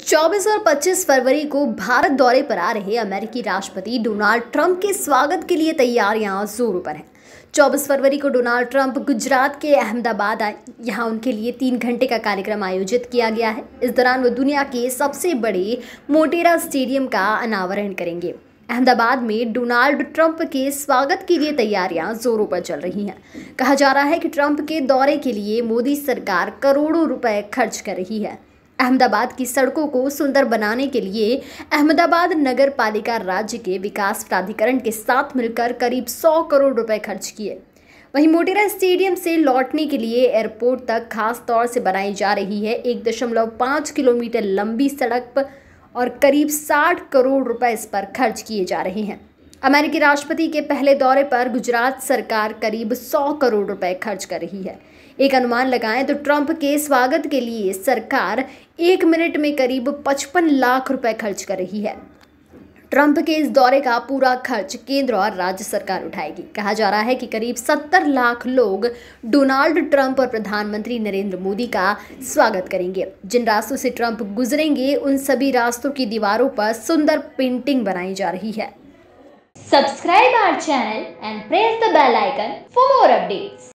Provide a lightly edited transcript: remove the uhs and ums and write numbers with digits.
24 और 25 फरवरी को भारत दौरे पर आ रहे अमेरिकी राष्ट्रपति डोनाल्ड ट्रंप के स्वागत के लिए तैयारियां जोरों पर हैं। 24 फरवरी को डोनाल्ड ट्रंप गुजरात के अहमदाबाद आए। यहां उनके लिए 3 घंटे का कार्यक्रम आयोजित किया गया है। इस दौरान वो दुनिया के सबसे बड़े मोटेरा स्टेडियम का अनावरण करेंगे। अहमदाबाद में डोनाल्ड ट्रंप के स्वागत के लिए तैयारियां जोरों पर चल रही हैं। कहा जा रहा है कि ट्रंप के दौरे के लिए मोदी सरकार करोड़ों रुपए खर्च कर रही है। अहमदाबाद की सड़कों को सुंदर बनाने के लिए अहमदाबाद नगर पालिका राज्य के विकास प्राधिकरण के साथ मिलकर करीब 100 करोड़ रुपए खर्च किए। वहीं मोटेरा स्टेडियम से लौटने के लिए एयरपोर्ट तक खास तौर से बनाई जा रही है 1.5 किलोमीटर लंबी सड़क और करीब 60 करोड़ रुपए इस पर खर्च किए जा रहे हैं। अमेरिकी राष्ट्रपति के पहले दौरे पर गुजरात सरकार करीब 100 करोड़ रुपए खर्च कर रही है। एक अनुमान लगाएं तो ट्रंप के स्वागत के लिए सरकार 1 मिनट में करीब 55 लाख रुपए खर्च कर रही है। ट्रंप के इस दौरे का पूरा खर्च केंद्र और राज्य सरकार उठाएगी। कहा जा रहा है कि करीब 70 लाख लोग डोनाल्ड ट्रंप और प्रधानमंत्री नरेंद्र मोदी का स्वागत करेंगे। जिन रास्तों से ट्रंप गुजरेंगे उन सभी रास्तों की दीवारों पर सुंदर पेंटिंग बनाई जा रही है। Subscribe our channel and press the bell icon for more updates.